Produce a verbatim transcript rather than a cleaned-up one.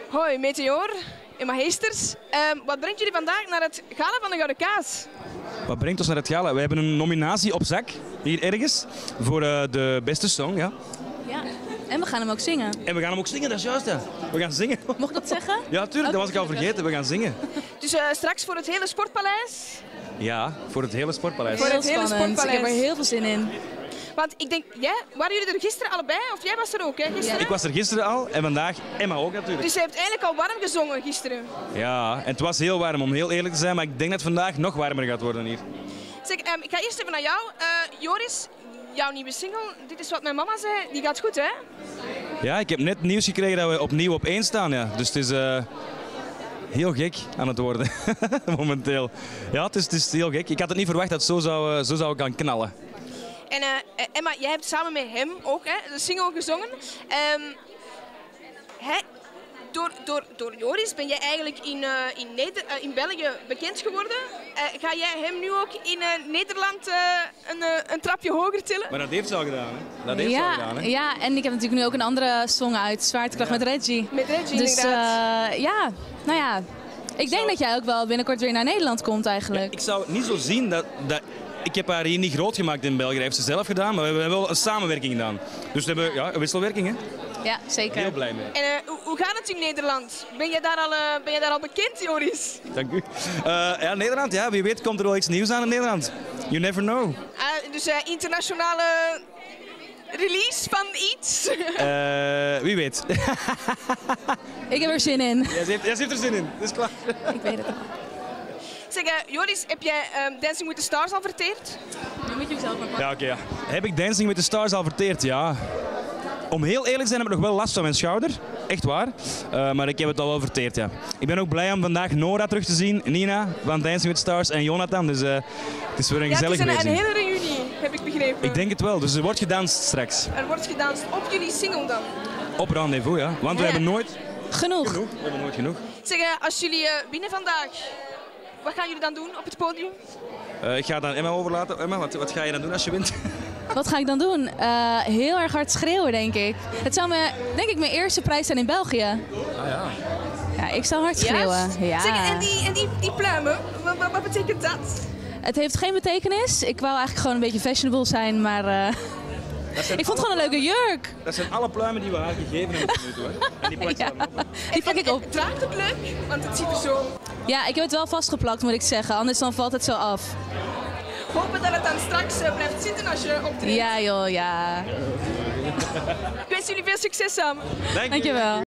Hoi, Meteor en Magisters. Um, wat brengt jullie vandaag naar het Gala van de Gouden Kaas? Wat brengt ons naar het gala? We hebben een nominatie op zak, hier ergens, voor uh, de beste song. Ja. Ja, en we gaan hem ook zingen. En we gaan hem ook zingen, dat is juist. Ja. We gaan zingen. Mocht ik dat zeggen? Ja, tuurlijk, dat was ik al vergeten. We gaan zingen. Dus uh, straks voor het hele Sportpaleis? Ja, voor het hele Sportpaleis. Voor het hele Sportpaleis. Ik heb er heel veel zin in. Want ik denk, jij, waren jullie er gisteren allebei? Of jij was er ook, hè, gisteren? Ja. Ik was er gisteren al en vandaag Emma ook natuurlijk. Dus je hebt eigenlijk al warm gezongen gisteren? Ja, en het was heel warm, om heel eerlijk te zijn, maar ik denk dat het vandaag nog warmer gaat worden hier. Zeg, um, ik ga eerst even naar jou. Uh, Joris, jouw nieuwe single, dit is wat mijn mama zei, die gaat goed, hè? Ja, ik heb net nieuws gekregen dat we opnieuw op één staan, ja. Dus het is uh, heel gek aan het worden, momenteel. Ja, het is, het is heel gek. Ik had het niet verwacht dat het zo zou, uh, zo zou gaan knallen. En uh, Emma, jij hebt samen met hem ook hè, de single gezongen. Um, hij, door, door, door Joris ben jij eigenlijk in, uh, in, Neder uh, in België bekend geworden. Uh, ga jij hem nu ook in uh, Nederland uh, een, uh, een trapje hoger tillen? Maar dat heeft ze al gedaan, hè? Dat heeft ja, ze al gedaan, hè? Ja, en ik heb natuurlijk nu ook een andere song uit, Zwaartekracht ja. met Reggie. Met Reggie, dus, inderdaad. Uh, ja, nou ja, ik denk zou... dat jij ook wel binnenkort weer naar Nederland komt eigenlijk. Ja, ik zou het niet zo zien dat... dat... Ik heb haar hier niet groot gemaakt in België, dat heeft ze zelf gedaan, maar we hebben wel een samenwerking gedaan. Dus we hebben ja, een wisselwerking, hè? Ja, zeker. Heel blij mee. En uh, hoe, hoe gaat het in Nederland? Ben je daar al, uh, ben je daar al bekend, Joris? Dank u. Uh, ja, Nederland, ja, wie weet komt er wel iets nieuws aan in Nederland. You never know. Uh, dus uh, internationale release van iets? Uh, wie weet. Ik heb er zin in. Jij heeft, jij heeft er zin in, dat is klaar. Ik weet het al. Zeg, uh, Joris, heb jij uh, Dancing with the Stars al verteerd? Nu moet je hem zelf maar pakken. Ja, oké. Okay, ja. Heb ik Dancing with the Stars al verteerd? Ja. Om heel eerlijk te zijn heb ik nog wel last van mijn schouder. Echt waar. Uh, maar ik heb het al wel verteerd, ja. Ik ben ook blij om vandaag Nora terug te zien, Nina van Dancing with the Stars en Jonathan. Dus uh, het is weer een ja, gezellig het is een, wezen. een hele reunie, heb ik begrepen. Ik denk het wel, dus er wordt gedanst straks. Er wordt gedanst op jullie single dan? Op Rendezvous, ja. Want we ja. hebben nooit... Genoeg. genoeg. We hebben nooit genoeg. Zeg, uh, als jullie uh, winnen vandaag, wat gaan jullie dan doen op het podium? Uh, ik ga het aan Emma overlaten. Emma, wat, wat ga je dan doen als je wint? Wat ga ik dan doen? Uh, heel erg hard schreeuwen, denk ik. Het zou me, denk ik, mijn eerste prijs zijn in België. Ah ja. Ja, ik zal hard schreeuwen. Ja. Zeg, en die, en die, die pluimen, wat, wat, wat betekent dat? Het heeft geen betekenis. Ik wou eigenlijk gewoon een beetje fashionable zijn, maar... Uh, ik vond het gewoon een leuke jurk. Dat zijn alle pluimen die we haar gegeven hebben tot nu toe, hè? En die plakt ze ja. dan op. Die pak ik op. En, draagt het leuk? Want het ziet er zo... Ja, ik heb het wel vastgeplakt, moet ik zeggen. Anders dan valt het zo af. Hopen dat het dan straks uh, blijft zitten als je optreedt. Ja joh, ja. Ik wens jullie veel succes samen. Dank je. Dankjewel.